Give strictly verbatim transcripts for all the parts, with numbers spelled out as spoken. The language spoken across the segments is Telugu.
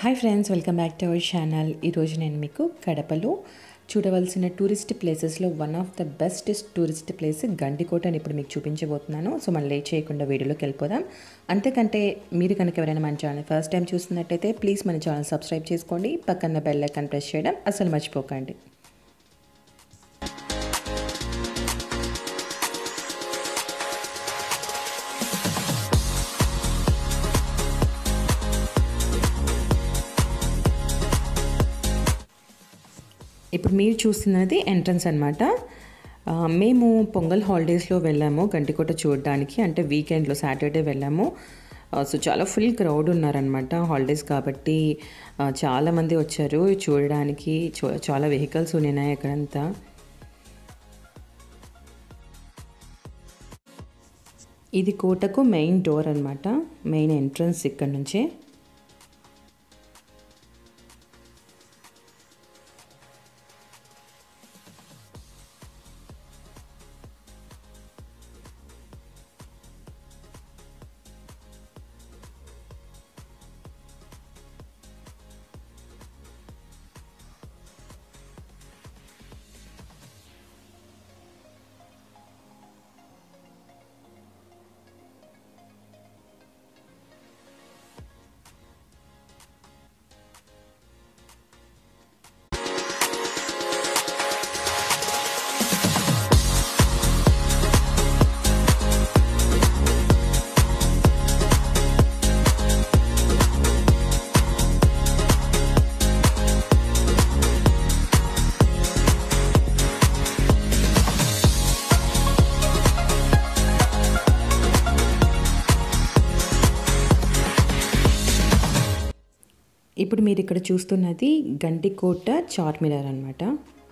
Hi friends, welcome back to our channel. ఈరోజు నేను మీకు కడపలో చూడవలసిన టూరిస్ట్ ప్లేసెస్లో one of the best tourist place Gandikota అని ఇప్పుడు మీకు చూపించబోతున్నాను. సో మనం లేట్ చేయకుండా వీడియోలోకి వెళ్ళిపోదాం. అంతకంటే మీరు కనుక ఎవరైనా మన ఛానల్ ఫస్ట్ టైం చూస్తున్నట్టయితే ప్లీజ్ మన ఛానల్ సబ్స్క్రైబ్ చేసుకోండి, పక్కన బెల్ ఐకాన్ ప్రెస్ చేయడం అసలు మర్చిపోకండి. ఇప్పుడు మీరు చూస్తున్నది ఎంట్రన్స్ అనమాట. మేము పొంగల్ హాలిడేస్లో వెళ్ళాము గండికోట చూడడానికి, అంటే వీకెండ్లో సాటర్డే వెళ్ళాము. సో చాలా ఫుల్ క్రౌడ్ ఉన్నారనమాట, హాలిడేస్ కాబట్టి చాలామంది వచ్చారు చూడడానికి. చాలా వెహికల్స్ ఉన్నాయి అక్కడంతా. ఇది కోటకు మెయిన్ డోర్ అనమాట, మెయిన్ ఎంట్రన్స్ ఇక్కడ నుంచే. ఇప్పుడు మీరు ఇక్కడ చూస్తున్నది గండికోట చార్మినార్ అనమాట.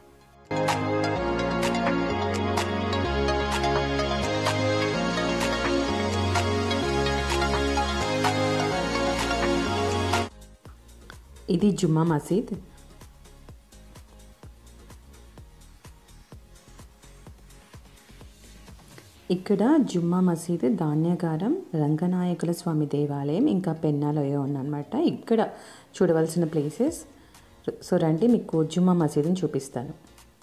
ఇది జుమ్మా మసీద్. ఇక్కడ జుమ్మా మసీద్, ధాన్యాగారం, రంగనాయకుల స్వామి దేవాలయం, ఇంకా పెన్నాలయో ఉందన్నమాట. ఇక్కడ చూడవలసిన ప్లేసెస్. సో రండి, మీకు జుమ్మా మసీద్ని చూపిస్తాను.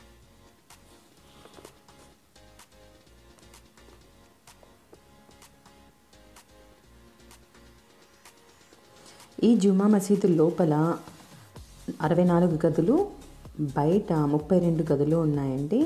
ఈ జుమ్మా మసీదు లోపల అరవై నాలుగు గదులు, బయట ముప్పై రెండు గదులు ఉన్నాయండి.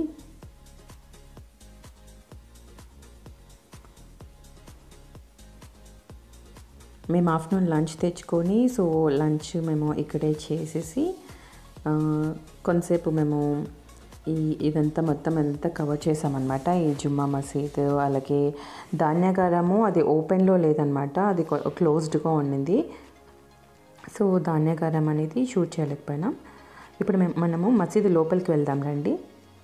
మేము ఆఫ్టర్నూన్ లంచ్ తెచ్చుకొని, సో లంచ్ మేము ఇక్కడే చేసేసి కొంతసేపు మేము ఈ ఇదంతా మొత్తం అంతా కవర్ చేసామన్నమాట. ఈ జుమ్మా మసీద్, అలాగే ధాన్యాగారము అది ఓపెన్లో లేదనమాట, అది క్లోజ్డ్గా ఉండింది. సో ధాన్యాగారం అనేది షూట్ చేయలేకపోయినాం. ఇప్పుడు మేము మనము మసీదు లోపలికి వెళ్దాం రండి.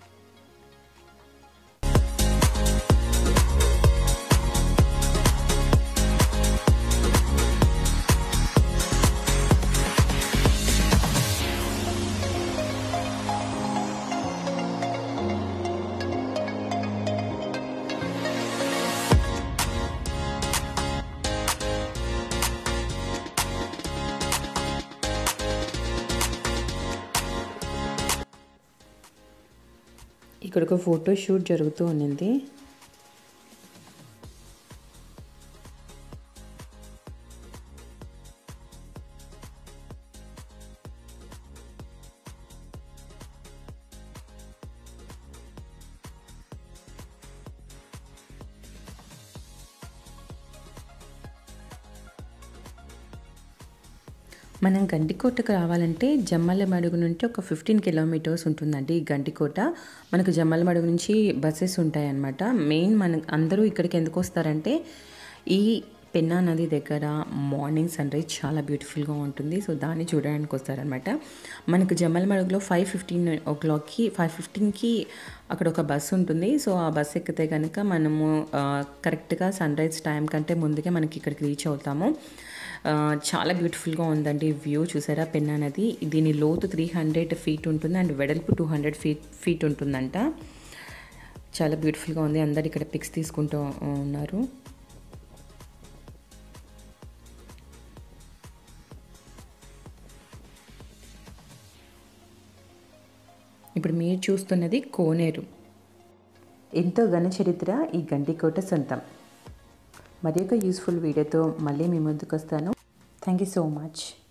ఇక్కడ ఒక ఫోటో షూట్ జరుగుతూ ఉన్నింది. మనం గండికోటకు రావాలంటే జమ్మలమడుగు నుండి ఒక ఫిఫ్టీన్ కిలోమీటర్స్ ఉంటుందండి ఈ గండికోట. మనకు జమ్మలమడుగు నుంచి బస్సెస్ ఉంటాయి అన్నమాట. మెయిన్ మన అందరూ ఇక్కడికి ఎందుకు వస్తారంటే ఈ పెన్నా నది దగ్గర మార్నింగ్ సన్ రైజ్ చాలా బ్యూటిఫుల్గా ఉంటుంది. సో దాన్ని చూడడానికి వస్తారనమాట. మనకు జమ్మలమడుగులో ఫైవ్ ఫిఫ్టీన్ ఓ క్లాక్కి ఫైవ్ ఫిఫ్టీన్కి అక్కడ ఒక బస్సు ఉంటుంది. సో ఆ బస్సు ఎక్కితే కనుక మనము కరెక్ట్గా సన్ రైజ్ టైం కంటే ముందుగా మనకి ఇక్కడికి రీచ్ అవుతాము. చాలా బ్యూటిఫుల్గా ఉందండి వ్యూ. చూసారా పెన్నా నది. దీని లోతు త్రీ హండ్రెడ్ ఫీట్ ఉంటుంది అండ్ వెడల్పు టూ హండ్రెడ్ ఫీట్ ఫీట్ ఉంటుందంట. చాలా బ్యూటిఫుల్గా ఉంది. అందరు ఇక్కడ పిక్స్ తీసుకుంటూ ఉన్నారు. ఇప్పుడు మీరు చూస్తున్నది కోనేరు. ఎంతో ఘన చరిత్ర ఈ గండికోట సొంతం. మరి ఒక యూస్ఫుల్ వీడియోతో మళ్ళీ మీ ముందుకు వస్తాను. Thank you so much.